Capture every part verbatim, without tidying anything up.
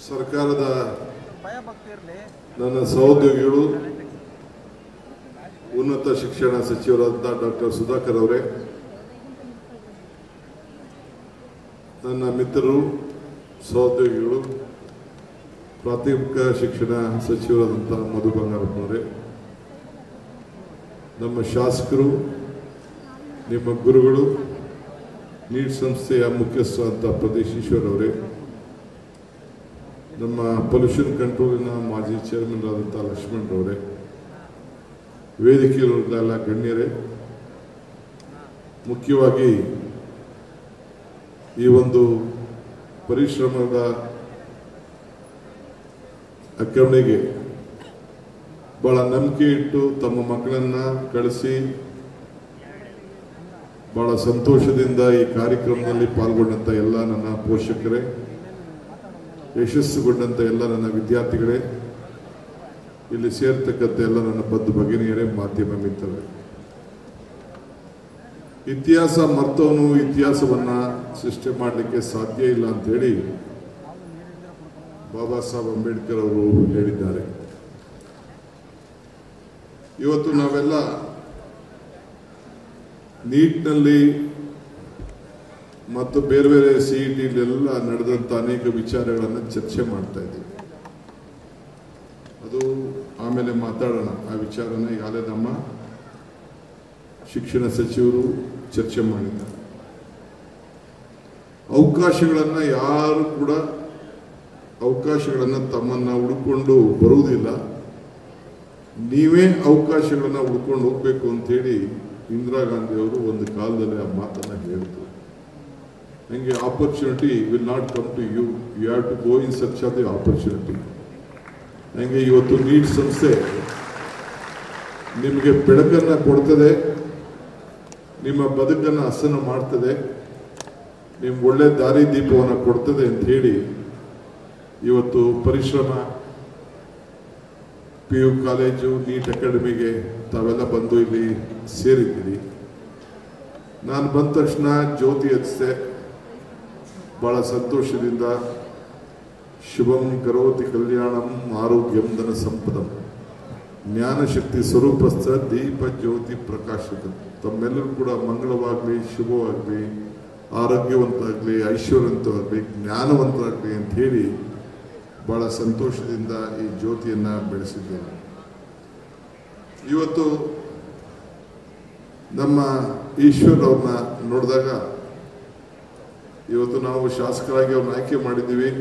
ಸರ್ಕಾರದ ನನ್ನ ಸಹೋದ್ಯೋಗಿಗಳು ಉನ್ನತ ಶಿಕ್ಷಣ ಸಚಿವರಾದ ಡಾಕ್ಟರ್ ಸುಧಾಕರ್ ಅವರೇ, ನನ್ನ ಮಿತ್ರರು ಸಹೋದ್ಯೋಗಿಗಳು ಪ್ರಾಥಮಿಕ ಶಿಕ್ಷಣ ಸಚಿವರಾದಂಥ ಮಧು ಬಂಗಾರಪ್ಪನವರೇ, ನಮ್ಮ ಶಾಸಕರು, ನಿಮ್ಮ ಗುರುಗಳು, ನೀಟ್ ಸಂಸ್ಥೆಯ ಮುಖ್ಯಸ್ಥರಾದಂಥ ಪ್ರದೇಶ್ ಈಶ್ವರ್ ಅವರೇ, ನಮ್ಮ ಪೊಲ್ಯೂಷನ್ ಕಂಟ್ರೋಲಿನ ಮಾಜಿ ಚೇರ್ಮನ್ ಆದಂಥ ಲಕ್ಷ್ಮಣ್ ಅವರೇ, ವೇದಿಕೆಯಲ್ಲೆಲ್ಲ ಗಣ್ಯರೇ, ಮುಖ್ಯವಾಗಿ ಈ ಒಂದು ಪರಿಶ್ರಮದ ಅಕ್ಕವಣಿಗೆ ಬಹಳ ನಂಬಿಕೆ ಇಟ್ಟು ತಮ್ಮ ಮಕ್ಕಳನ್ನ ಕಳಿಸಿ ಬಹಳ ಸಂತೋಷದಿಂದ ಈ ಕಾರ್ಯಕ್ರಮದಲ್ಲಿ ಪಾಲ್ಗೊಂಡಂತ ಎಲ್ಲ ನನ್ನ ಪೋಷಕರೇ, ಯಶಸ್ಸುಗೊಂಡಂತ ಎಲ್ಲ ನನ್ನ ವಿದ್ಯಾರ್ಥಿಗಳೇ, ಇಲ್ಲಿ ಸೇರ್ತಕ್ಕಂಥ ಎಲ್ಲ ನನ್ನ ಬಂಧು ಭಗಿನಿಯರೇ, ಮಾಧ್ಯಮ ಮಿತ್ರರೇ, ಇತಿಹಾಸ ಮರ್ತವನು ಇತಿಹಾಸವನ್ನ ಸೃಷ್ಟಿ ಮಾಡಲಿಕ್ಕೆ ಸಾಧ್ಯ ಇಲ್ಲ ಅಂತ ಹೇಳಿ ಬಾಬಾ ಸಾಹೇಬ್ ಅಂಬೇಡ್ಕರ್ ಅವರು ಹೇಳಿದ್ದಾರೆ. ಇವತ್ತು ನಾವೆಲ್ಲ ನೀಟ್ನಲ್ಲಿ ಮತ್ತು ಬೇರೆ ಬೇರೆ ಸಿ ಇ ಟಿಲೆಲ್ಲ ನಡೆದಂಥ ಅನೇಕ ವಿಚಾರಗಳನ್ನು ಚರ್ಚೆ ಮಾಡ್ತಾ ಇದ್ದೀವಿ. ಅದು ಆಮೇಲೆ ಮಾತಾಡೋಣ. ಆ ವಿಚಾರನ ಈಗಾಗಲೇ ನಮ್ಮ ಶಿಕ್ಷಣ ಸಚಿವರು ಚರ್ಚೆ ಮಾಡಿದ್ದಾರೆ. ಅವಕಾಶಗಳನ್ನು ಯಾರು ಕೂಡ ಅವಕಾಶಗಳನ್ನು ತಮ್ಮನ್ನು ಹುಡುಕೊಂಡು ಬರುವುದಿಲ್ಲ, ನೀವೇ ಅವಕಾಶಗಳನ್ನು ಹುಡ್ಕೊಂಡು ಹೋಗ್ಬೇಕು ಅಂತೇಳಿ ಇಂದಿರಾ ಗಾಂಧಿ ಅವರು ಒಂದು ಕಾಲದಲ್ಲಿ ಆ ಮಾತನ್ನು ಹೇಳಿದ್ರು. ಹಂಗೆ opportunity will not come to you, you have to go in search of the opportunity. ಹಂಗೆ ಇವತ್ತು ನೀಟ್ ಸಂಸ್ಥೆ ನಿಮಗೆ ಬೆಳಕನ್ನು ಕೊಡ್ತದೆ, ನಿಮ್ಮ ಬದುಕನ್ನು ಹಸನ ಮಾಡ್ತದೆ, ನಿಮ್ಗೆ ಒಳ್ಳೆ ದಾರಿ ದೀಪವನ್ನು ಕೊಡ್ತದೆ ಅಂತ ಹೇಳಿ ಇವತ್ತು Parishrama P U college NEET ಅಕಾಡೆಮಿಗೆ ತಾವೆಲ್ಲ ಬಂದು ಇಲ್ಲಿ ಸೇರಿದ್ದೀರಿ. ನಾನು ಬಂದ ತಕ್ಷಣ ಜ್ಯೋತಿ ಹಚ್ಚಿದೆ, ಬಹಳ ಸಂತೋಷದಿಂದ ಶುಭಂ ಕರೋತಿ ಕಲ್ಯಾಣಂ ಆರೋಗ್ಯಂ ಧನ ಸಂಪದಂ ಜ್ಞಾನಶಕ್ತಿ ಸ್ವರೂಪಸ್ಥ ದೀಪ ಜ್ಯೋತಿ ಪ್ರಕಾಶಕ. ತಮ್ಮೆಲ್ಲರೂ ಕೂಡ ಮಂಗಳವಾಗಲಿ, ಶುಭವಾಗಲಿ, ಆರೋಗ್ಯವಂತಾಗಲಿ, ಐಶ್ವರ್ಯವಂತವಾಗಲಿ, ಜ್ಞಾನವಂತರಾಗಲಿ ಅಂತ ಹೇಳಿ ಬಹಳ ಸಂತೋಷದಿಂದ ಈ ಜ್ಯೋತಿಯನ್ನು ಬೆಳೆಸಿದ್ದೇನೆ. ಇವತ್ತು ನಮ್ಮ ಈಶ್ವರ್ ಅವ್ರನ್ನ ನೋಡಿದಾಗ, ಇವತ್ತು ನಾವು ಶಾಸಕರಾಗಿ ಅವ್ರನ್ನ ಆಯ್ಕೆ ಮಾಡಿದ್ದೀವಿ.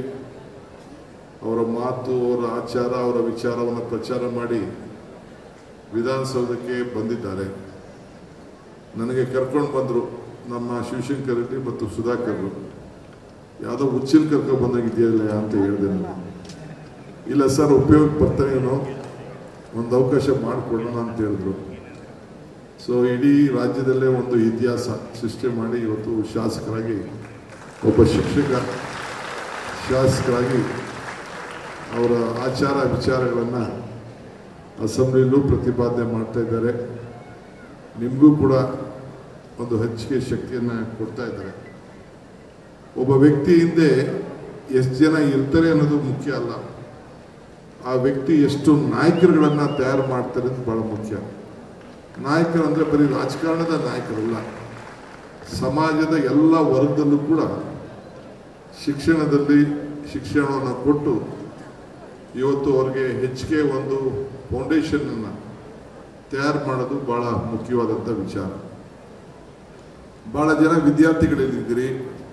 ಅವರ ಮಾತು, ಅವರ ಆಚಾರ, ಅವರ ವಿಚಾರವನ್ನು ಪ್ರಚಾರ ಮಾಡಿ ವಿಧಾನಸೌಧಕ್ಕೆ ಬಂದಿದ್ದಾರೆ. ನನಗೆ ಕರ್ಕೊಂಡು ಬಂದರು ನಮ್ಮ ಶಿವಶಂಕರ್ ರೆಡ್ಡಿ ಮತ್ತು ಸುಧಾಕರ್. ಯಾವುದೋ ಹುಚ್ಚಿನ ಕರ್ಕೊಂಡು ಬಂದಾಗಿದೆಯಲ್ಲ ಅಂತ ಹೇಳಿದೆ ನಾನು. ಇಲ್ಲ ಸರ್, ಉಪಯೋಗಕ್ಕೆ ಬರ್ತಾನೇನೋ, ಒಂದು ಅವಕಾಶ ಮಾಡಿಕೊಡೋಣ ಅಂತ ಹೇಳಿದ್ರು. ಸೊ ಇಡೀ ರಾಜ್ಯದಲ್ಲೇ ಒಂದು ಇತಿಹಾಸ ಸೃಷ್ಟಿ ಮಾಡಿ ಇವತ್ತು ಶಾಸಕರಾಗಿ, ಒಬ್ಬ ಶಿಕ್ಷಕ ಶಾಸಕರಾಗಿ ಅವರ ಆಚಾರ ವಿಚಾರಗಳನ್ನು ಅಸೆಂಬ್ಲಿಯಲ್ಲೂ ಪ್ರತಿಪಾದನೆ ಮಾಡ್ತಾ ಇದ್ದಾರೆ. ನಿಮಗೂ ಕೂಡ ಒಂದು ಹಂಚಿಕೆ ಶಕ್ತಿಯನ್ನು ಕೊಡ್ತಾ ಇದ್ದಾರೆ. ಒಬ್ಬ ವ್ಯಕ್ತಿ ಹಿಂದೆ ಎಷ್ಟು ಜನ ಇರ್ತಾರೆ ಅನ್ನೋದು ಮುಖ್ಯ ಅಲ್ಲ, ಆ ವ್ಯಕ್ತಿ ಎಷ್ಟು ನಾಯಕರುಗಳನ್ನು ತಯಾರು ಮಾಡ್ತಾರೆ ಅಂತ ಬಹಳ ಮುಖ್ಯ. ನಾಯಕರು ಅಂದರೆ ಬರೀ ರಾಜಕಾರಣದ ನಾಯಕರಲ್ಲ, ಸಮಾಜದ ಎಲ್ಲ ವರ್ಗದಲ್ಲೂ ಕೂಡ ಶಿಕ್ಷಣದಲ್ಲಿ ಶಿಕ್ಷಣವನ್ನು ಕೊಟ್ಟು ಇವತ್ತು ಅವ್ರಿಗೆ ಹೆಚ್ಚಿಗೆ ಒಂದು ಫೌಂಡೇಶನನ್ನು ತಯಾರು ಮಾಡೋದು ಬಹಳ ಮುಖ್ಯವಾದಂಥ ವಿಚಾರ. ಭಾಳ ಜನ ವಿದ್ಯಾರ್ಥಿಗಳಿದ್ದೀರಿ,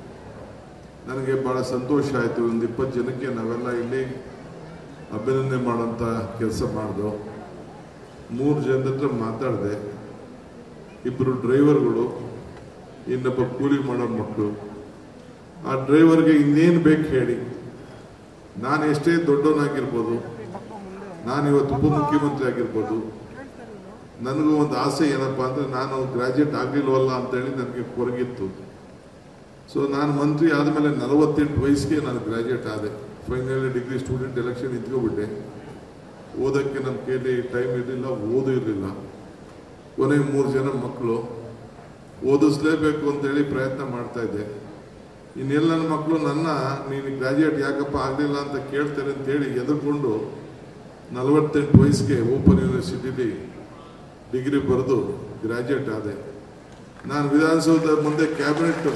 ನನಗೆ ಭಾಳ ಸಂತೋಷ ಆಯಿತು. ಒಂದು ಇಪ್ಪತ್ತು ಜನಕ್ಕೆ ನಾವೆಲ್ಲ ಇಲ್ಲಿ ಅಭಿನಂದನೆ ಮಾಡೋಂಥ ಕೆಲಸ ಮಾಡಿದೋ. ಮೂರು ಜನದ ಹತ್ರ ಮಾತಾಡಿದೆ, ಇಬ್ಬರು ಡ್ರೈವರ್ಗಳು, ಇನ್ನೊಬ್ಬ ಕೂಲಿ ಮಾಡೋ ಮಕ್ಕಳು. ಆ ಡ್ರೈವರ್ಗೆ ಇನ್ನೇನು ಬೇಕು ಹೇಳಿ, ನಾನು ಎಷ್ಟೇ ದೊಡ್ಡವನಾಗಿರ್ಬೋದು, ನಾನು ಇವತ್ತು ಉಪಮುಖ್ಯಮಂತ್ರಿ ಆಗಿರ್ಬೋದು, ನನಗೂ ಒಂದು ಆಸೆ ಏನಪ್ಪ ಅಂದರೆ ನಾನು ಗ್ರಾಜ್ಯುಯೇಟ್ ಆಗಲಿಲ್ವಲ್ಲ ಅಂತೇಳಿ ನನಗೆ ಕೊರಗಿತ್ತು. ಸೊ ನಾನು ಮಂತ್ರಿ ಆದಮೇಲೆ ನಲವತ್ತೆಂಟು ವಯಸ್ಸಿಗೆ ನಾನು ಗ್ರಾಜ್ಯುಯೇಟ್ ಆದೆ. ಫೈನಲ್ ಡಿಗ್ರಿ ಸ್ಟೂಡೆಂಟ್ ಎಲೆಕ್ಷನ್ ನಿಂತ್ಕೊಬಿಟ್ಟೆ. ಓದೋಕ್ಕೆ ನಮ್ಮ ಕೈಲಿ ಟೈಮ್ ಇರಲಿಲ್ಲ, ಓದು ಇರಲಿಲ್ಲ. ಕೊನೆಗೆ ಮೂರು ಜನ ಮಕ್ಕಳು, ಓದಿಸ್ಲೇಬೇಕು ಅಂತೇಳಿ ಪ್ರಯತ್ನ ಮಾಡ್ತಾ ಇದ್ದೆ. ಇನ್ನೆಲ್ಲ ನನ್ನ ಮಕ್ಕಳು ನನ್ನ ನೀನು ಗ್ರಾಜ್ಯುಯೇಟ್ ಯಾಕಪ್ಪ ಆಗಲಿಲ್ಲ ಅಂತ ಕೇಳ್ತಾರೆ ಅಂತೇಳಿ ಎದುರ್ಕೊಂಡು ನಲವತ್ತೆಂಟು ವಯಸ್ಸಿಗೆ ಓಪನ್ ಯೂನಿವರ್ಸಿಟಿಲಿ ಡಿಗ್ರಿ ಬರೆದು ಗ್ರಾಜ್ಯುಯೇಟ್ ಆದೆ. ನಾನು ವಿಧಾನಸೌಧದ ಮುಂದೆ ಕ್ಯಾಬಿನೆಟ್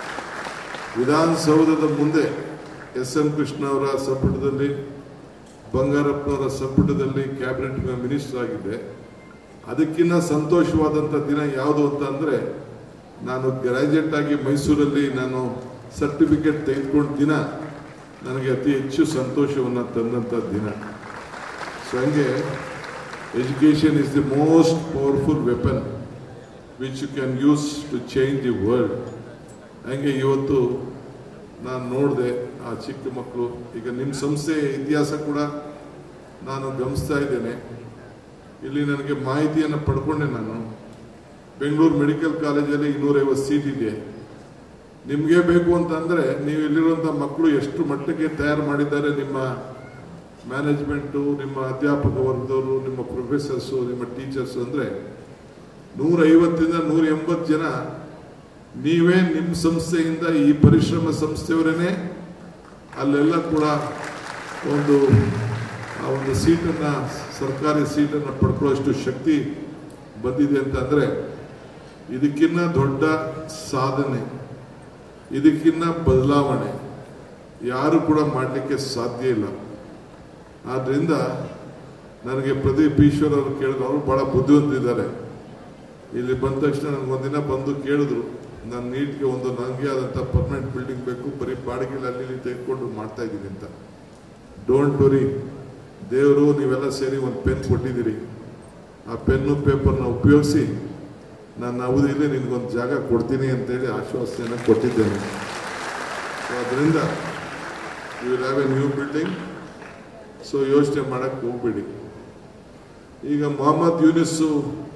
ವಿಧಾನಸೌಧದ ಮುಂದೆ ಎಸ್ ಎಂ ಕೃಷ್ಣ ಅವರ ಸಂಪುಟದಲ್ಲಿ, ಬಂಗಾರಪ್ಪನವರ ಸಂಪುಟದಲ್ಲಿ ಕ್ಯಾಬಿನೆಟ್ ಮಿನಿಸ್ಟರ್ ಆಗಿದ್ದೆ. ಅದಕ್ಕಿಂತ ಸಂತೋಷವಾದಂಥ ದಿನ ಯಾವುದು ಅಂತ ಅಂದರೆ, ನಾನು ಗ್ರಾಜ್ಯುಯೇಟ್ ಆಗಿ ಮೈಸೂರಲ್ಲಿ ನಾನು ಸರ್ಟಿಫಿಕೇಟ್ ತೆಗೆದುಕೊಂಡ ದಿನ ನನಗೆ ಅತಿ ಹೆಚ್ಚು ಸಂತೋಷವನ್ನು ತಂದಂಥ ದಿನ. ಸೊ ಹಂಗೆ education is the most powerful weapon which you can use to change the world. ಹಂಗೆ ಇವತ್ತು ನಾನು ನೋಡಿದೆ ಆ ಚಿಕ್ಕ ಮಕ್ಕಳು. ಈಗ ನಿಮ್ಮ ಸಂಸ್ಥೆ ಇತಿಹಾಸ ಕೂಡ ನಾನು ಗಮನಿಸ್ತಾ ಇದ್ದೇನೆ. ಇಲ್ಲಿ ನನಗೆ ಮಾಹಿತಿಯನ್ನು ಪಡ್ಕೊಂಡೆ. ನಾನು ಬೆಂಗಳೂರು ಮೆಡಿಕಲ್ ಕಾಲೇಜಲ್ಲಿ ಇನ್ನೂರೈವತ್ತು ಸೀಟ್ ಇದೆ. ನಿಮಗೆ ಬೇಕು ಅಂತಂದರೆ ನೀವು ಇಲ್ಲಿರುವಂಥ ಮಕ್ಕಳು ಎಷ್ಟು ಮಟ್ಟಕ್ಕೆ ತಯಾರು ಮಾಡಿದ್ದಾರೆ, ನಿಮ್ಮ ಮ್ಯಾನೇಜ್ಮೆಂಟು, ನಿಮ್ಮ ಅಧ್ಯಾಪಕ ವರ್ಗದವರು, ನಿಮ್ಮ ಪ್ರೊಫೆಸರ್ಸು, ನಿಮ್ಮ ಟೀಚರ್ಸು ಅಂದರೆ ನೂರೈವತ್ತರಿಂದ ನೂರ ಎಂಬತ್ತು ಜನ ನೀವೇ ನಿಮ್ಮ ಸಂಸ್ಥೆಯಿಂದ, ಈ ಪರಿಶ್ರಮ ಸಂಸ್ಥೆಯವರೇ ಅಲ್ಲೆಲ್ಲ ಕೂಡ ಒಂದು ಆ ಒಂದು ಸೀಟನ್ನು, ಸರ್ಕಾರಿ ಸೀಟನ್ನು ಪಡ್ಕೊಳ್ಳೋಷ್ಟು ಶಕ್ತಿ ಬಂದಿದೆ ಅಂತಂದರೆ ಇದಕ್ಕಿನ್ನ ದೊಡ್ಡ ಸಾಧನೆ, ಇದಕ್ಕಿನ್ನ ಬದಲಾವಣೆ ಯಾರು ಕೂಡ ಮಾಡಲಿಕ್ಕೆ ಸಾಧ್ಯ ಇಲ್ಲ. ಆದ್ದರಿಂದ ನನಗೆ ಪ್ರದೀಪ್ ಈಶ್ವರ್ ಅವರು ಕೇಳಿದ್ರು, ಅವರು ಭಾಳ ಬುದ್ಧಿವಂತಿದ್ದಾರೆ. ಇಲ್ಲಿ ಬಂದ ತಕ್ಷಣ ನನಗೊಂದಿನ ಬಂದು ಕೇಳಿದ್ರು, ನಾನು ನೀಟ್ಗೆ ಒಂದು ನನಗೆ ಆದಂಥ ಪರ್ಮನೆಂಟ್ ಬಿಲ್ಡಿಂಗ್ ಬೇಕು, ಬರೀ ಬಾಡಿಗೆಲಿ ಅಲ್ಲಿ ಇಲ್ಲಿ ತೆಗೆದುಕೊಂಡು ಮಾಡ್ತಾ ಇದ್ದೀನಿ ಅಂತ. ಡೋಂಟ್ ವರಿ, ದೇವರು ನೀವೆಲ್ಲ ಸೇರಿ ಒಂದು ಪೆನ್ ಕೊಟ್ಟಿದ್ದೀರಿ. ಆ ಪೆನ್ನು ಪೇಪರ್ನ ಉಪಯೋಗಿಸಿ ನನ್ನ ಅವಧಿಯಲ್ಲಿ ನಿನಗೊಂದು ಜಾಗ ಕೊಡ್ತೀನಿ ಅಂತೇಳಿ ಆಶ್ವಾಸನೆಯನ್ನು ಕೊಟ್ಟಿದ್ದೇನೆ. ಸೊ ಅದರಿಂದ you will have a new building. So ಯೋಚನೆ ಮಾಡೋಕ್ಕೆ ಹೋಗ್ಬೇಡಿ. ಈಗ ಮೊಹಮ್ಮದ್ ಯೂನಿಸ್ಸು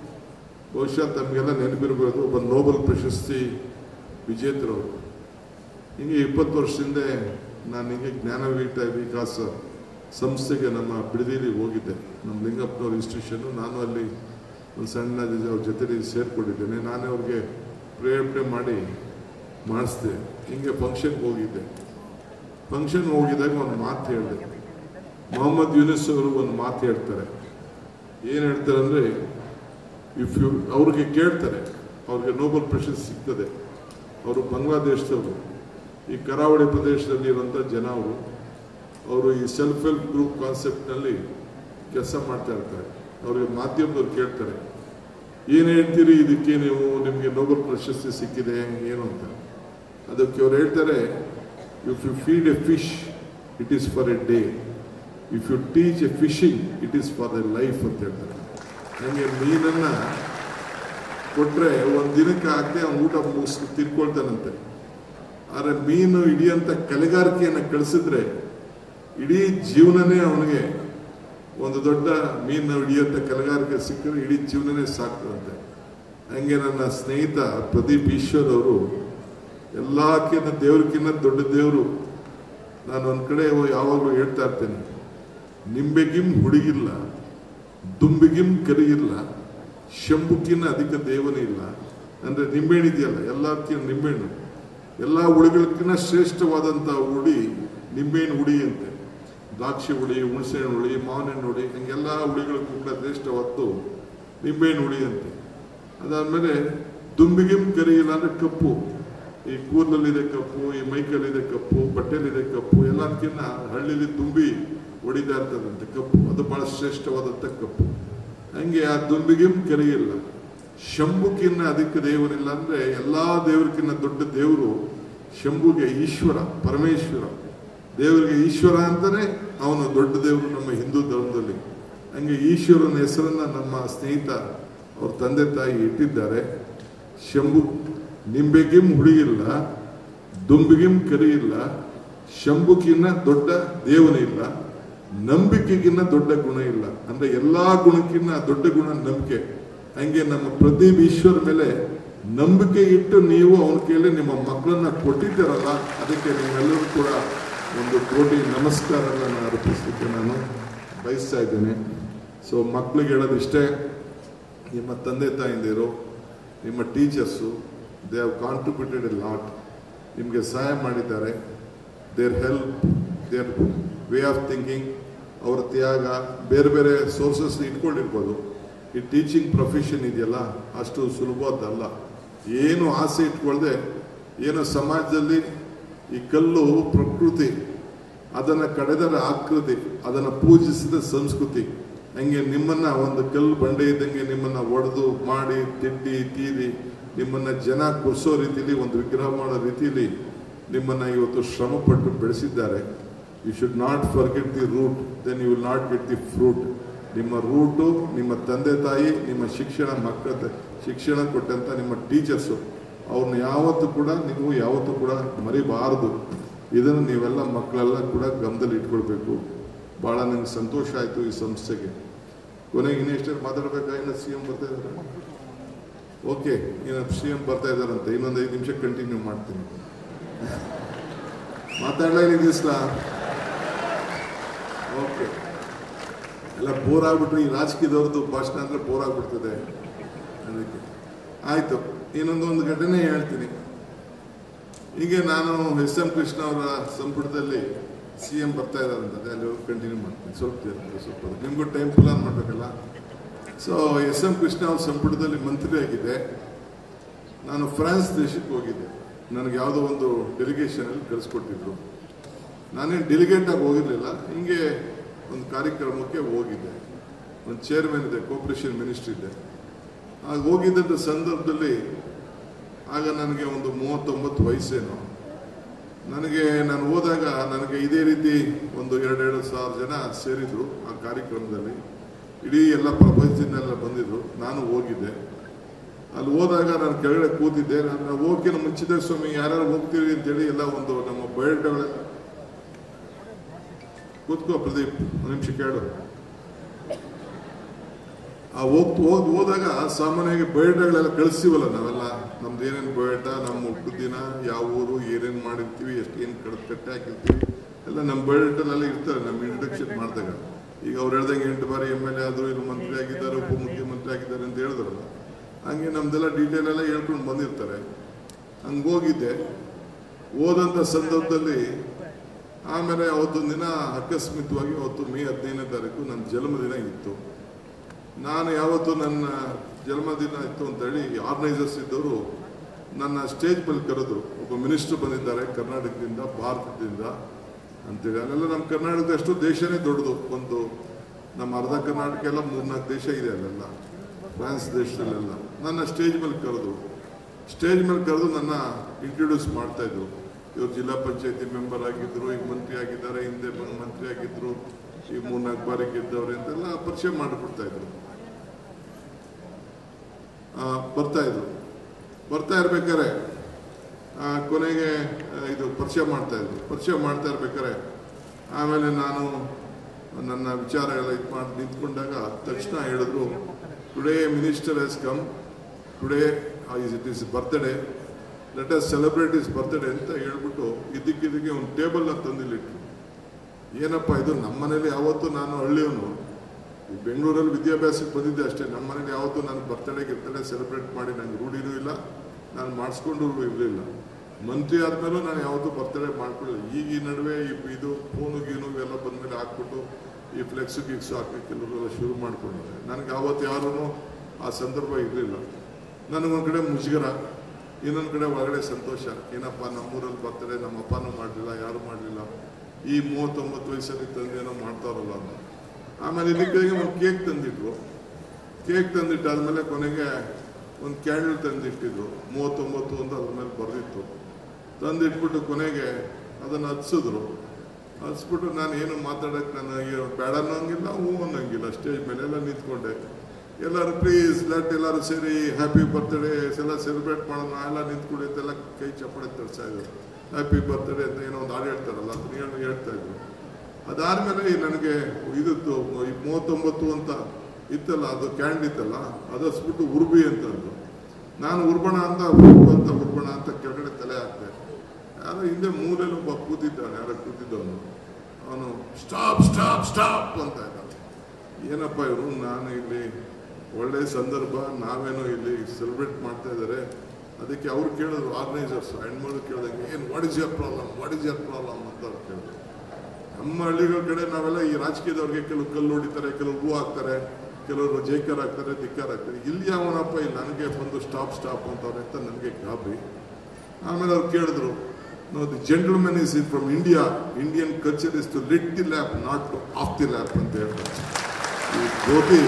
ಬಹುಶಃ ತಮಗೆಲ್ಲ ನೆನಪಿರ್ಬೋದು, ಒಬ್ಬ ನೋಬೆಲ್ ಪ್ರಶಸ್ತಿ ವಿಜೇತರವರು. ಹಿಂಗೆ ಇಪ್ಪತ್ತು ವರ್ಷದಿಂದ ನಾನು ಹಿಂಗೆ ಜ್ಞಾನಪೀಠ ವಿಕಾಸ ಸಂಸ್ಥೆಗೆ ನಮ್ಮ ಬಿಡದಿಲಿ ಹೋಗಿದ್ದೆ. ನಮ್ಮ ಲಿಂಗಪ್ಪನವ್ರ ಇನ್ಸ್ಟಿಟ್ಯೂಷನ್ನು, ನಾನು ಅಲ್ಲಿ ಒಂದು ಸಣ್ಣ ಅವ್ರ ಜೊತೆಲಿ ಸೇರಿಕೊಂಡಿದ್ದೇನೆ. ನಾನೇ ಅವ್ರಿಗೆ ಪ್ರೇರಣೆ ಮಾಡಿ ಮಾಡಿಸ್ದೆ. ಹಿಂಗೆ ಫಂಕ್ಷನ್ಗೆ ಹೋಗಿದ್ದೆ. ಫಂಕ್ಷನ್ಗೆ ಹೋಗಿದ್ದಾಗ ಒಂದು ಮಾತು ಹೇಳಿದೆ. ಮೊಹಮ್ಮದ್ ಯೂನಿಸ್ ಅವರು ಒಂದು ಮಾತು ಹೇಳ್ತಾರೆ. ಏನು ಹೇಳ್ತಾರೆ ಅಂದರೆ, ಇಫ್ ಯು ಅವ್ರಿಗೆ ಕೇಳ್ತಾರೆ, ಅವ್ರಿಗೆ ನೋಬೆಲ್ ಪ್ರಶಸ್ತಿ ಸಿಗ್ತದೆ. ಅವರು ಬಾಂಗ್ಲಾದೇಶದವರು, ಈ ಕರಾವಳಿ ಪ್ರದೇಶದಲ್ಲಿ ಇರುವಂಥ ಜನ ಅವರು. ಅವರು ಈ ಸೆಲ್ಫ್ ಹೆಲ್ಪ್ ಗ್ರೂಪ್ ಕಾನ್ಸೆಪ್ಟ್ನಲ್ಲಿ ಕೆಲಸ ಮಾಡ್ತಾ ಇರ್ತಾರೆ. ಅವ್ರಿಗೆ ಮಾಧ್ಯಮದವ್ರು ಕೇಳ್ತಾರೆ, ಏನು ಹೇಳ್ತೀರಿ ಇದಕ್ಕೆ, ನೀವು ನಿಮಗೆ ನೋಬೆಲ್ ಪ್ರಶಸ್ತಿ ಸಿಕ್ಕಿದೆ ಏನು ಅಂತ. ಅದಕ್ಕೆ ಅವ್ರು ಹೇಳ್ತಾರೆ, if you feed a fish it is for a day, if you teach a fishing it is for the life ಅಂತ ಹೇಳ್ತಾರೆ. ನನಗೆ ಮೀನನ್ನು ಕೊಟ್ಟರೆ ಒಂದು ದಿನಕ್ಕೆ ಆಗದೆ ಅವ್ನು ಊಟ ಮುಗಿಸ್ ತಿರ್ಕೊಳ್ತಾನಂತೆ. ಆದರೆ ಮೀನು ಹಿಡಿಯೋಂಥ ಕಲೆಗಾರಿಕೆಯನ್ನು ಕಳಿಸಿದ್ರೆ ಇಡೀ ಜೀವನನೇ ಅವನಿಗೆ ಒಂದು ದೊಡ್ಡ ಮೀನು ಹಿಡಿಯೋಂಥ ಕಲೆಗಾರಿಕೆ ಸಿಕ್ಕರೆ ಇಡೀ ಜೀವನನೇ ಸಾಕ್ತದಂತೆ. ಹಂಗೆ ನನ್ನ ಸ್ನೇಹಿತ ಪ್ರದೀಪ್ ಈಶ್ವರ್ ಅವರು ಎಲ್ಲಕ್ಕಿಂತ ದೇವ್ರಕ್ಕಿಂತ ದೊಡ್ಡ ದೇವರು. ನಾನು ಒಂದು ಕಡೆ ಯಾವಾಗಲೂ ಹೇಳ್ತಾ ಇರ್ತೇನೆ, ನಿಂಬೆಗಿಂ ಹುಡುಗಿಲ್ಲ, ದುಂಬಿಗಿಂ ಕರಿಯಿಲ್ಲ, ಶಂಭುಕ್ಕಿನ್ನ ಅಧಿಕ ದೇವನೇ ಇಲ್ಲ. ಅಂದರೆ ನಿಂಬೆಹಣ್ಣು ಇದೆಯಲ್ಲ, ಎಲ್ಲಕ್ಕಿಂತ ನಿಂಬೆಹಣ್ಣು, ಎಲ್ಲ ಹುಳಿಗಳಕ್ಕಿಂತ ಶ್ರೇಷ್ಠವಾದಂಥ ಹುಳಿ ನಿಂಬೆಹಣ್ಣು ಹುಳಿ ಅಂತೆ. ದ್ರಾಕ್ಷಿ ಹುಳಿ, ಹುಣಸೆಹಣ್ಣು ಹುಳಿ, ಮಾವಿನಹಣ್ಣು ಹುಳಿ, ಹಂಗೆಲ್ಲ ಹುಳಿಗಳಿಗೂ ಕೂಡ ಶ್ರೇಷ್ಠವಾದ್ದು ನಿಂಬೆಹಣ್ಣು ಹುಳಿ ಅಂತೆ. ಅದಾದಮೇಲೆ ದುಂಬಿಗಿಂ ಕರಿಯಿಲ್ಲ ಅಂದರೆ ಕಪ್ಪು. ಈ ಕೂದಲಲ್ಲಿದೆ ಕಪ್ಪು, ಈ ಮೈಕಲ್ಲಿದೆ ಕಪ್ಪು, ಬಟ್ಟೆಲಿದೆ ಕಪ್ಪು, ಎಲ್ಲದಕ್ಕಿಂತ ಹಳ್ಳಿಲಿ ದುಂಬಿ ಹೊಡಿತಾ ಇರ್ತದಂತೆ ಕಪ್ಪು. ಅದು ಭಾಳ ಶ್ರೇಷ್ಠವಾದಂಥ ಕಪ್ಪು. ಹಂಗೆ ಆ ದುಂಬಿಗಿಂ ಕರಿಯಿಲ್ಲ, ಶಂಭುಕ್ಕಿನ್ನ ಅಧಿಕ ದೇವರಿಲ್ಲ. ಅಂದರೆ ಎಲ್ಲ ದೇವರಿಗಿನ್ನ ದೊಡ್ಡ ದೇವರು ಶಂಭುಗೆ ಈಶ್ವರ, ಪರಮೇಶ್ವರ. ದೇವರಿಗೆ ಈಶ್ವರ ಅಂತಲೇ ಅವನು ದೊಡ್ಡ ದೇವರು ನಮ್ಮ ಹಿಂದೂ ಧರ್ಮದಲ್ಲಿ. ಹಂಗೆ ಈಶ್ವರನ ಹೆಸರನ್ನು ನಮ್ಮ ಸ್ನೇಹಿತ ಅವ್ರ ತಂದೆ ತಾಯಿ ಇಟ್ಟಿದ್ದಾರೆ. ಶಂಭು ನಿಂಬೆಗಿಂ ಹುಡುಗಿಲ್ಲ, ದುಂಬಿಗಿಂ ಕರಿಯಿಲ್ಲ, ಶಂಭುಕಿನ್ನ ದೊಡ್ಡ ದೇವನಿಲ್ಲ, ನಂಬಿಕೆಗಿನ್ನ ದೊಡ್ಡ ಗುಣ ಇಲ್ಲ. ಅಂದರೆ ಎಲ್ಲ ಗುಣಕ್ಕಿನ್ನ ದೊಡ್ಡ ಗುಣ ನಂಬಿಕೆ. ಹಂಗೆ ನಮ್ಮ ಪ್ರದೀಪ್ ಈಶ್ವರ್ ಮೇಲೆ ನಂಬಿಕೆ ಇಟ್ಟು ನೀವು ಅವನ ಕೈಯಲ್ಲಿ ನಿಮ್ಮ ಮಕ್ಕಳನ್ನ ಕೊಟ್ಟಿದ್ದಾರಲ್ಲ, ಅದಕ್ಕೆ ನಿಮ್ಮೆಲ್ಲರೂ ಕೂಡ ಒಂದು ಕೋಟಿ ನಮಸ್ಕಾರಗಳನ್ನು ಅರ್ಪಿಸಲಿಕ್ಕೆ ನಾನು ಬಯಸ್ತಾ ಇದ್ದೇನೆ. ಸೊ ಮಕ್ಕಳಿಗೆ ಹೇಳೋದಿಷ್ಟೇ, ನಿಮ್ಮ ತಂದೆ ತಾಯಿಂದಿರು, ನಿಮ್ಮ teachers, they have contributed a lot. ನಿಮಗೆ ಸಹಾಯ ಮಾಡಿದ್ದಾರೆ. Their help, their way of thinking, ಅವರ ತ್ಯಾಗ ಬೇರೆ ಬೇರೆ ಸೋರ್ಸಸ್ ಇಟ್ಕೊಂಡಿರ್ಬೋದು. ಈ ಟೀಚಿಂಗ್ ಪ್ರೊಫೆಷನ್ ಇದೆಯಲ್ಲ ಅಷ್ಟು ಸುಲಭದ್ದಲ್ಲ. ಏನು ಆಸೆ ಇಟ್ಕೊಳ್ದೆ ಏನೋ ಸಮಾಜದಲ್ಲಿ ಈ ಕಲ್ಲು ಪ್ರಕೃತಿ, ಅದನ್ನು ಕಡೆದರ ಆಕೃತಿ, ಅದನ್ನು ಪೂಜಿಸಿದ ಸಂಸ್ಕೃತಿ. ಹಂಗೆ ನಿಮ್ಮನ್ನು ಒಂದು ಕಲ್ಲು ಬಂಡೆ ಇದ್ದಂಗೆ ನಿಮ್ಮನ್ನು ಒಡೆದು ಮಾಡಿ ತಿದ್ದಿ ತೀರಿ ನಿಮ್ಮನ್ನು ಜನ ಕೊಡಿಸೋ ರೀತಿಯಲ್ಲಿ ಒಂದು ವಿಗ್ರಹ ಮಾಡೋ ರೀತಿಯಲ್ಲಿ ನಿಮ್ಮನ್ನು ಇವತ್ತು ಶ್ರಮಪಟ್ಟು ಬೆಳೆಸಿದ್ದಾರೆ. You should not forget the root, then you will not get the fruit. ನಿಮ್ಮ ರೂಟು ನಿಮ್ಮ ತಂದೆ ತಾಯಿ, ನಿಮ್ಮ ಶಿಕ್ಷಣ, ಮಕ್ಕಳ ಶಿಕ್ಷಣ ಕೊಟ್ಟಂಥ ನಿಮ್ಮ ಟೀಚರ್ಸು, ಅವ್ರನ್ನ ಯಾವತ್ತೂ ಕೂಡ ನೀವು ಯಾವತ್ತೂ ಕೂಡ ಮರಿಬಾರದು. ಇದನ್ನು ನೀವೆಲ್ಲ ಮಕ್ಕಳೆಲ್ಲ ಕೂಡ ಗಮನದಲ್ಲಿ ಇಟ್ಕೊಳ್ಬೇಕು. ಭಾಳ ನನಗೆ ಸಂತೋಷ ಆಯಿತು ಈ ಸಂಸ್ಥೆಗೆ. ಕೊನೆಗೆ ಇನ್ನೆಷ್ಟು ಮಾತಾಡಬೇಕಾ? ಇನ್ನು ಸಿ ಎಂ ಬರ್ತಾ ಇದ್ದಾರೆ. ಓಕೆ, ಇನ್ನು ಸಿ ಎಂ ಬರ್ತಾ ಇದ್ದಾರಂತೆ. ಇನ್ನೊಂದು ಐದು ನಿಮಿಷ ಕಂಟಿನ್ಯೂ ಮಾಡ್ತೀನಿ. ಮಾತಾಡಲೇ ನಿಲ್ಲಿಸ್ಲಾ? ಓಕೆ, ಎಲ್ಲ ಬೋರ್ ಆಗ್ಬಿಟ್ರೆ ಈ ರಾಜಕೀಯದವ್ರದ್ದು ಭಾಷಣ ಅಂದರೆ ಬೋರ್ ಆಗ್ಬಿಡ್ತದೆ. ಅದಕ್ಕೆ ಆಯಿತು, ಇನ್ನೊಂದು ಒಂದು ಘಟನೆ ಹೇಳ್ತೀನಿ. ಹೀಗೆ ನಾನು ಎಸ್ ಎಂ ಕೃಷ್ಣ ಅವರ ಸಂಪುಟದಲ್ಲಿ ಸಿ ಎಂ ಬರ್ತಾ ಇದ್ದಾರಂತಂದರೆ ಅಲ್ಲಿವರೆಗೂ ಕಂಟಿನ್ಯೂ ಮಾಡ್ತೀನಿ. ಸ್ವಲ್ಪ ಸ್ವಲ್ಪ ನಿಮಗೂ ಟೈಮ್ ಪ್ಲಾನ್ ಮಾಡಬೇಕಲ್ಲ. ಸೊ ಎಸ್ ಎಂ ಕೃಷ್ಣ ಅವ್ರ ಸಂಪುಟದಲ್ಲಿ ಮಂತ್ರಿ ಆಗಿದ್ದೆ. ನಾನು ಫ್ರಾನ್ಸ್ ದೇಶಕ್ಕೆ ಹೋಗಿದ್ದೆ. ನನಗೆ ಯಾವುದೋ ಒಂದು ಡೆಲಿಗೇಷನಲ್ಲಿ ಕಳಿಸ್ಕೊಟ್ಟಿದ್ರು. ನಾನೇನು ಡೆಲಿಗೇಟಾಗಿ ಹೋಗಿರಲಿಲ್ಲ, ಹಿಂಗೆ ಒಂದು ಕಾರ್ಯಕ್ರಮಕ್ಕೆ ಹೋಗಿದ್ದೆ. ಒಂದು ಚೇರ್ಮನ್ ಇದೆ, ಕೋಪರೇಷನ್ ಮಿನಿಸ್ಟ್ರಿ ಇದೆ. ಆಗ ಹೋಗಿದ್ದಂಥ ಸಂದರ್ಭದಲ್ಲಿ ಆಗ ನನಗೆ ಒಂದು ಮೂವತ್ತೊಂಬತ್ತು ವಯಸ್ಸೇನು. ನನಗೆ ನಾನು ಹೋದಾಗ ನನಗೆ ಇದೇ ರೀತಿ ಒಂದು ಎರಡೆರಡು ಸಾವಿರ ಜನ ಸೇರಿದ್ರು ಆ ಕಾರ್ಯಕ್ರಮದಲ್ಲಿ. ಇಡೀ ಎಲ್ಲ ಪ್ರಪಂಚದಿಂದೆಲ್ಲ ಬಂದಿದ್ರು. ನಾನು ಹೋಗಿದ್ದೆ. ಅಲ್ಲಿ ಹೋದಾಗ ನಾನು ಕೆಳಗಡೆ ಕೂತಿದ್ದೆ. ನಾನು ಹೋಗಿನ ಮುಂಚಿತ ಸ್ವಾಮಿ ಯಾರ್ಯಾರು ಹೋಗ್ತೀವಿ ಅಂತೇಳಿ ಎಲ್ಲ ಒಂದು ನಮ್ಮ ಬಯೋಡಾಗಳೆಲ್ಲ ಕೂತ್ಕೋ ಪ್ರದೀಪ್, ಒಂದು ನಿಮಿಷ ಕೇಳು. ಆ ಹೋಗ್ತು ಹೋಗಿ ಹೋದಾಗ ಸಾಮಾನ್ಯವಾಗಿ ಬಯೋಡಾಗಳೆಲ್ಲ ಕಳಿಸ್ತೀವಲ್ಲ ನಾವೆಲ್ಲ, ನಮ್ದು ಏನೇನು ಬಯೋಡಾ, ನಮ್ಮ ಹುಟ್ಟು ದಿನ, ಯಾವ ಊರು, ಏನೇನು ಮಾಡಿರ್ತೀವಿ, ಎಷ್ಟು ಏನು ಕಡ್ ಕಟ್ಟೆ ಹಾಕಿರ್ತೀವಿ ಎಲ್ಲ ನಮ್ಮ ಬಯೋಡಾಟಲ್ಲೆಲ್ಲ ಇರ್ತಾರೆ ನಮ್ಮ ಇಂಟ್ರಡಕ್ಷನ್ ಮಾಡಿದಾಗ. ಈಗ ಅವ್ರು ಹೇಳ್ದಂಗೆ ಎಂಟು ಬಾರಿ ಎಮ್ ಎಲ್ ಎ ಆದರೂ, ಇಲ್ಲಿ ಮಂತ್ರಿ ಆಗಿದ್ದಾರೆ, ಉಪಮುಖ್ಯಮಂತ್ರಿ ಆಗಿದ್ದಾರೆ ಅಂತ ಹೇಳಿದ್ರಲ್ಲ, ಹಂಗೆ ನಮ್ದೆಲ್ಲ ಡೀಟೇಲ್ ಎಲ್ಲ ಹೇಳ್ಕೊಂಡು ಬಂದಿರ್ತಾರೆ. ಹಂಗೆ ಹೋಗಿದ್ದೆ. ಹೋದಂಥ ಸಂದರ್ಭದಲ್ಲಿ ಆಮೇಲೆ ಅವತ್ತೊಂದು ದಿನ ಅಕಸ್ಮಿತವಾಗಿ ಅವತ್ತು ಮೇ ಹದಿನೈದನೇ ತಾರೀಕು ನನ್ನ ಜನ್ಮದಿನ ಇತ್ತು. ನಾನು ಯಾವತ್ತು ನನ್ನ ಜನ್ಮದಿನ ಇತ್ತು ಅಂತೇಳಿ ಆರ್ಗನೈಸರ್ಸ್ ಇದ್ದವರು ನನ್ನ ಸ್ಟೇಜ್ ಮೇಲೆ ಕರೆದ್ರು. ಒಬ್ಬ ಮಿನಿಸ್ಟರ್ ಬಂದಿದ್ದಾರೆ ಕರ್ನಾಟಕದಿಂದ, ಭಾರತದಿಂದ ಅಂತೇಳಿ. ಅಲ್ಲೆಲ್ಲ ನಮ್ಮ ಕರ್ನಾಟಕದ ಅಷ್ಟು ದೇಶನೇ ದೊಡ್ಡದು. ಒಂದು ನಮ್ಮ ಅರ್ಧ ಕರ್ನಾಟಕ ಎಲ್ಲ ಮೂರ್ನಾಲ್ಕು ದೇಶ ಇದೆ ಅಲ್ಲೆಲ್ಲ, ಫ್ರಾನ್ಸ್ ದೇಶದಲ್ಲೆಲ್ಲ. ನನ್ನ ಸ್ಟೇಜ್ ಮೇಲೆ ಕರೆದು ಸ್ಟೇಜ್ ಮೇಲೆ ಕರೆದು ನನ್ನ ಇಂಟ್ರೊಡ್ಯೂಸ್ ಮಾಡ್ತಾಯಿದ್ರು. ಇವರು ಜಿಲ್ಲಾ ಪಂಚಾಯತಿ ಮೆಂಬರ್ ಆಗಿದ್ದರು, ಈಗ ಮಂತ್ರಿ ಆಗಿದ್ದಾರೆ, ಹಿಂದೆ ಮಂತ್ರಿ ಆಗಿದ್ದರು, ಈಗ ಮೂರ್ನಾಲ್ಕು ಬಾರಿ ಗೆದ್ದವ್ರೆ ಅಂತೆಲ್ಲ ಪರಿಚಯ ಮಾಡಿಬಿಡ್ತಾಯಿದ್ರು. ಬರ್ತಾಯಿದ್ರು. ಬರ್ತಾ ಇರ್ಬೇಕಾರೆ ಕೊನೆಗೆ ಇದು ಪರಿಚಯ ಮಾಡ್ತಾಯಿದ್ರು. ಪರಿಚಯ ಮಾಡ್ತಾ ಇರ್ಬೇಕಾರೆ ಆಮೇಲೆ ನಾನು ನನ್ನ ವಿಚಾರ ಎಲ್ಲ ಇದು ಮಾಡಿ ನಿಂತ್ಕೊಂಡಾಗ ತಕ್ಷಣ ಹೇಳಿದ್ರು, today minister has come, today it is birthday, let us celebrate his birthday ಅಂತ ಹೇಳ್ಬಿಟ್ಟು ಇದಕ್ಕಿದ್ದಕ್ಕೆ ಒಂದು ಟೇಬಲ್ನ ತಂದಿಲ್ಲಿಟ್ರು. ಏನಪ್ಪ ಇದು, ನಮ್ಮ ಮನೇಲಿ ಯಾವತ್ತೂ, ನಾನು ಹಳ್ಳಿಯವನು, ಬೆಂಗಳೂರಲ್ಲಿ ವಿದ್ಯಾಭ್ಯಾಸಕ್ಕೆ ಬಂದಿದ್ದೆ ಅಷ್ಟೇ. ನಮ್ಮ ಮನೇಲಿ ಯಾವತ್ತೂ ನಾನು ಬರ್ತಡೇಗೆ ಇರ್ತಡೇ ಸೆಲೆಬ್ರೇಟ್ ಮಾಡಿ ನಂಗೆ ರೂಢಿನೂ ಇಲ್ಲ, ನಾನು ಮಾಡಿಸ್ಕೊಂಡು ಇರಲಿಲ್ಲ. ಮಂತ್ರಿ ಆದಮೇಲೂ ನಾನು ಯಾವತ್ತೂ ಬರ್ತಡೇ ಮಾಡ್ಕೊಳ್ಳಿಲ್ಲ. ಈಗ ಈ ನಡುವೆ ಇದು ಫೋನು ಗೀನು ಎಲ್ಲ ಬಂದಮೇಲೆ ಹಾಕ್ಬಿಟ್ಟು ಈ ಫ್ಲೆಕ್ಸು ಗಿಕ್ಸು ಹಾಕಿ ಕೆಲವರೆಲ್ಲ ಶುರು ಮಾಡ್ಕೊಂಡಿದ್ದಾರೆ. ನನಗೆ ಆವತ್ತು ಯಾರೂ ಆ ಸಂದರ್ಭ ಇರಲಿಲ್ಲ. ನನಗೊಂದು ಕಡೆ ಮುಜುಗರ, ಇನ್ನೊಂದು ಕಡೆ ಒಳಗಡೆ ಸಂತೋಷ. ಏನಪ್ಪ ನಮ್ಮೂರಲ್ಲಿ ಬರ್ತಡೇ ನಮ್ಮ ಅಪ್ಪನೂ ಮಾಡಲಿಲ್ಲ, ಯಾರೂ ಮಾಡಲಿಲ್ಲ, ಈ ಮೂವತ್ತೊಂಬತ್ತು ವಯಸ್ಸಲ್ಲಿ ತಂದೇನೋ ಮಾಡ್ತಾರಲ್ಲ ಅಂತ. ಆಮೇಲೆ ಇದಕ್ಕೆ ಒಂದು ಕೇಕ್ ತಂದಿಟ್ರು. ಕೇಕ್ ತಂದಿಟ್ಟಾದ್ಮೇಲೆ ಕೊನೆಗೆ ಒಂದು ಕ್ಯಾಂಡಲ್ ತಂದಿಟ್ಟಿದ್ರು, ಮೂವತ್ತೊಂಬತ್ತು ಅಂತ ಅದ್ರ ಮೇಲೆ ಬರೆದಿತ್ತು. ತಂದಿಟ್ಬಿಟ್ಟು ಕೊನೆಗೆ ಅದನ್ನು ಹಚ್ಸಿದ್ರು. ಹಚ್ಬಿಟ್ಟು ನಾನು ಏನು ಮಾತಾಡೋಕ್ಕೆ ನನಗೆ ಬೇಡ ಅನ್ನೋಂಗಿಲ್ಲ, ಹೂ ಅನ್ನೋಂಗಿಲ್ಲ. ಸ್ಟೇಜ್ ಮೇಲೆ ಎಲ್ಲ ನಿಂತ್ಕೊಂಡೆ. ಎಲ್ಲರೂ ಪ್ಲೀಸ್ ಲೆಟ್ ಎಲ್ಲರೂ ಸೇರಿ ಹ್ಯಾಪಿ ಬರ್ತ್ಡೇ ಎಲ್ಲ ಸೆಲೆಬ್ರೇಟ್ ಮಾಡೋಣ, ಎಲ್ಲ ನಿಂತ್ಕೊಳ್ಳಿ ಅಂತೆಲ್ಲ ಕೈ ಚಪ್ಪಡೆ ತರಿಸ್ತಾ ಇದ್ರು. ಹ್ಯಾಪಿ ಬರ್ತ್ಡೇ ಅಂತ ಏನೋ ಒಂದು ಹಾಡು ಹೇಳ್ತಾರಲ್ಲ, ಅದನ್ನ ಹೇಳ್ತಾ ಇದ್ರು. ಅದಾದಮೇಲೆ ನನಗೆ ಇದಿತ್ತು, ಈ ಮೂವತ್ತೊಂಬತ್ತು ಅಂತ ಇತ್ತಲ್ಲ, ಅದು ಕ್ಯಾಂಡ್ ಇತ್ತಲ್ಲ, ಅದು ಹಚ್ಬಿಟ್ಟು ಉರ್ಬಿ ಅಂತಂದು. ನಾನು ಉರ್ಬಣ ಅಂತ ಅಂತ ಉರ್ಬಣ ಅಂತ ಕೆಳಗಡೆ ತಲೆ ಹಾಕ್ತೆ. ಯಾರೋ ಹಿಂದೆ ಮೂಲೆಯಲ್ಲಿ ಒಬ್ಬ ಕೂತಿದ್ದಾನೆ, ಯಾರೋ ಕೂತಿದ್ದವನು, ಅವನು ಸ್ಟಾಪ್ ಸ್ಟಾಪ್ ಸ್ಟಾಪ್ ಅಂತ ಇದ್ದಾನೆ. ಏನಪ್ಪ ಇವರು, ನಾನು ಇಲ್ಲಿ ಒಳ್ಳೆಯ ಸಂದರ್ಭ, ನಾವೇನೋ ಇಲ್ಲಿ ಸೆಲೆಬ್ರೇಟ್ ಮಾಡ್ತಾ ಇದ್ದಾರೆ, ಅದಕ್ಕೆ ಅವ್ರು ಕೇಳಿದ್ರು ಆರ್ಗನೈಸರ್ಸ್ ಹೆಣ್ಮಗಳು ಕೇಳಿದಂಗೆ ಏನು what is your problem what is your problem ಅಂತ ಅವ್ರು ಕೇಳಿದ್ರು. ನಮ್ಮ ಹಳ್ಳಿಗಳ ಕಡೆ ನಾವೆಲ್ಲ ಈ ರಾಜಕೀಯದವ್ರಿಗೆ ಕೆಲವು ಕಲ್ಲು ಹೊಡಿತಾರೆ, ಕೆಲವು ಹೂ ಹಾಕ್ತಾರೆ, ಕೆಲವರು ಜೈಕರ್ ಆಗ್ತಾರೆ, ಧಿಕ್ಕಾರ ಆಗ್ತಾರೆ. ಇಲ್ಲಿ ಯಾವನಪ್ಪ ಇಲ್ಲಿ ನನಗೆ ಬಂದು ಸ್ಟಾಪ್ ಸ್ಟಾಪ್ ಅಂತವ್ರೆ ಅಂತ ನನಗೆ ಗಾಬರಿ. ಆಮೇಲೆ ಅವ್ರು ಕೇಳಿದ್ರು, no the gentleman is in from India, Indian culture is to lit the lamp not to off the lamp ಅಂತ ಹೇಳ್ತಾರೆ. ಈ ಜ್ಯೋತಿ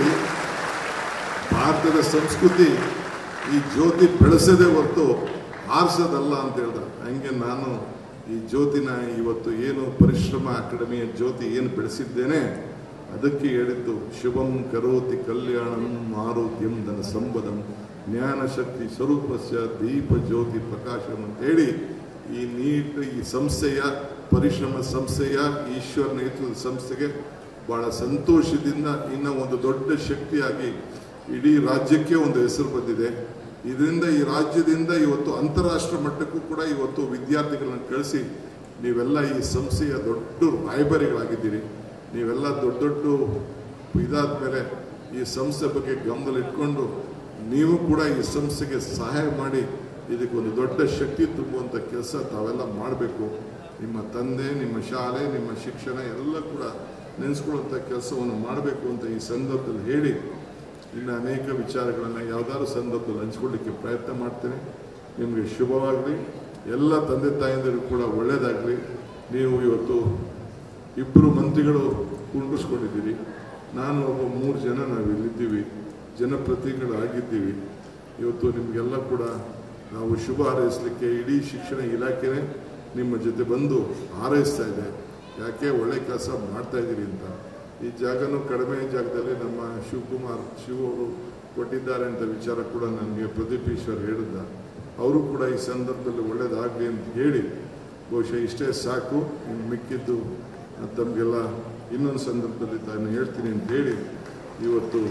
ಭಾರತದ ಸಂಸ್ಕೃತಿ, ಈ ಜ್ಯೋತಿ ಬೆಳೆಸೋದೇ ಹೊರತು ಆರಿಸೋದಲ್ಲ ಅಂತ ಹೇಳ್ದ. ಹಂಗೆ ನಾನು ಈ ಜ್ಯೋತಿನ ಇವತ್ತು ಏನು ಪರಿಶ್ರಮ ಅಕಾಡೆಮಿಯ ಜ್ಯೋತಿ ಏನು ಬೆಳೆಸಿದ್ದೇನೆ ಅದಕ್ಕೆ ಹೇಳಿದ್ದು ಶುಭಂ ಕರೋತಿ ಕಲ್ಯಾಣಂ ಆರೋಗ್ಯಂ ಧನ ಸಂಪದಂ ಜ್ಞಾನಶಕ್ತಿ ಸ್ವರೂಪಸ್ಯ ದೀಪ ಜ್ಯೋತಿ ಪ್ರಕಾಶಂ ಅಂತ ಹೇಳಿ ಈ ನೀಟ್ ಈ ಸಂಸ್ಥೆಯ ಪರಿಶ್ರಮ ಸಂಸ್ಥೆಯ ಈಶ್ವರ ನೇತೃತ್ವದ ಸಂಸ್ಥೆಗೆ ಬಹಳ ಸಂತೋಷದಿಂದ ಇನ್ನು ಒಂದು ದೊಡ್ಡ ಶಕ್ತಿಯಾಗಿ ಇಡೀ ರಾಜ್ಯಕ್ಕೆ ಒಂದು ಹೆಸರು ಬಂದಿದೆ. ಇದರಿಂದ ಈ ರಾಜ್ಯದಿಂದ ಇವತ್ತು ಅಂತಾರಾಷ್ಟ್ರ ಮಟ್ಟಕ್ಕೂ ಕೂಡ ಇವತ್ತು ವಿದ್ಯಾರ್ಥಿಗಳನ್ನು ಕಳಿಸಿ ನೀವೆಲ್ಲ ಈ ಸಂಸ್ಥೆಯ ದೊಡ್ಡ ರಾಯಭಾರಿಗಳಾಗಿದ್ದೀರಿ. ನೀವೆಲ್ಲ ದೊಡ್ಡ ದೊಡ್ಡ ಇದಾದ ಮೇಲೆ ಈ ಸಂಸ್ಥೆ ಬಗ್ಗೆ ಗಮನದಲ್ಲಿಟ್ಕೊಂಡು ನೀವು ಕೂಡ ಈ ಸಂಸ್ಥೆಗೆ ಸಹಾಯ ಮಾಡಿ ಇದಕ್ಕೊಂದು ದೊಡ್ಡ ಶಕ್ತಿ ತುಂಬುವಂಥ ಕೆಲಸ ತಾವೆಲ್ಲ ಮಾಡಬೇಕು. ನಿಮ್ಮ ತಂದೆ, ನಿಮ್ಮ ಶಾಲೆ, ನಿಮ್ಮ ಶಿಕ್ಷಣ ಎಲ್ಲ ಕೂಡ ನೆನೆಸ್ಕೊಳ್ಳುವಂಥ ಕೆಲಸವನ್ನು ಮಾಡಬೇಕು ಅಂತ ಈ ಸಂದರ್ಭದಲ್ಲಿ ಹೇಳಿ ಇನ್ನು ಅನೇಕ ವಿಚಾರಗಳನ್ನು ಯಾವುದಾದ್ರು ಸಂದರ್ಭದಲ್ಲಿ ಹಂಚ್ಕೊಳ್ಳಿಕ್ಕೆ ಪ್ರಯತ್ನ ಮಾಡ್ತೇನೆ. ನಿಮಗೆ ಶುಭವಾಗಲಿ. ಎಲ್ಲ ತಂದೆ ತಾಯಂದಿರು ಕೂಡ ಒಳ್ಳೆಯದಾಗಲಿ. ನೀವು ಇವತ್ತು ಇಬ್ಬರು ಮಂತ್ರಿಗಳು ಕುಂಡಿಸ್ಕೊಂಡಿದ್ದೀರಿ, ನಾನು ಒಬ್ಬ ಮೂರು ಜನ ನಾವು ಇಲ್ಲಿದ್ದೀವಿ, ಜನಪ್ರತಿನಿಧಿಗಳು ಆಗಿದ್ದೀವಿ. ಇವತ್ತು ನಿಮಗೆಲ್ಲ ಕೂಡ ನಾವು ಶುಭ ಹಾರೈಸಲಿಕ್ಕೆ ಇಡೀ ಶಿಕ್ಷಣ ಇಲಾಖೆನೇ ನಿಮ್ಮ ಜೊತೆ ಬಂದು ಹಾರೈಸ್ತಾ ಇದೆ. ಯಾಕೆ ಒಳ್ಳೆ ಕೆಲಸ ಮಾಡ್ತಾಯಿದ್ದೀರಿ ಅಂತ. ಈ ಜಾಗನೂ ಕಡಿಮೆ ಜಾಗದಲ್ಲಿ ನಮ್ಮ ಶಿವಕುಮಾರ್ ಶಿವ ಅವರು ಕೊಟ್ಟಿದ್ದಾರೆ ಅಂತ ವಿಚಾರ ಕೂಡ ನನಗೆ ಪ್ರದೀಪ್ ಈಶ್ವರ್ ಹೇಳಿದ್ದ. ಅವರು ಕೂಡ ಈ ಸಂದರ್ಭದಲ್ಲಿ ಒಳ್ಳೆಯದಾಗಲಿ ಅಂತ ಹೇಳಿ ಬಹುಶಃ ಇಷ್ಟೇ ಸಾಕು. ಇನ್ನು ಮಿಕ್ಕಿದ್ದು ತಮಗೆಲ್ಲ ಇನ್ನೊಂದು ಸಂದರ್ಭದಲ್ಲಿ ನಾನು ಹೇಳ್ತೀನಿ ಅಂತ ಹೇಳಿ ಇವತ್ತು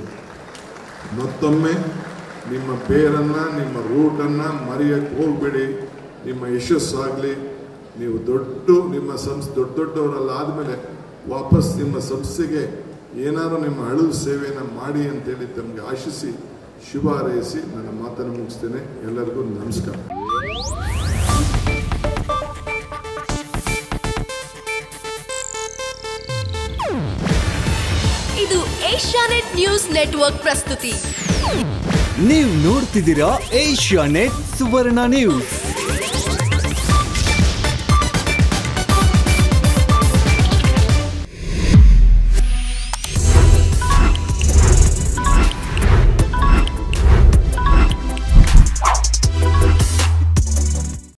ಮತ್ತೊಮ್ಮೆ ನಿಮ್ಮ ಬೇರನ್ನು, ನಿಮ್ಮ ರೂಟನ್ನು ಮರೆಯೋಕ್ಕೆ ಹೋಗಬೇಡಿ. ನಿಮ್ಮ ಯಶಸ್ಸಾಗಲಿ. ನೀವು ದೊಡ್ಡ ನಿಮ್ಮ ಸಂಸ್ಥೆ ದೊಡ್ಡ ದೊಡ್ಡವರೆಲ್ಲ ಆದಮೇಲೆ ವಾಪಸ್ ನಿಮ್ಮ ಸಂಸ್ಥೆಗೆ ಏನಾದರೂ ನಿಮ್ಮ ಅಳುವು ಸೇವೆಯನ್ನು ಮಾಡಿ ಅಂತೇಳಿ ತಮಗೆ ಆಶಿಸಿ ಶುಭ ಹಾರೈಸಿ ನನ್ನ ಮಾತನ್ನು ಮುಗಿಸ್ತೇನೆ. ಎಲ್ಲರಿಗೂ ನಮಸ್ಕಾರ. ಇದು ಏಷ್ಯಾನೆಟ್ ನ್ಯೂಸ್ ನೆಟ್ವರ್ಕ್ ಪ್ರಸ್ತುತಿ. ನೀವು ನೋಡ್ತಿದ್ದೀರಾ ಏಷ್ಯಾನೆಟ್ ಸುವರ್ಣ ನ್ಯೂಸ್.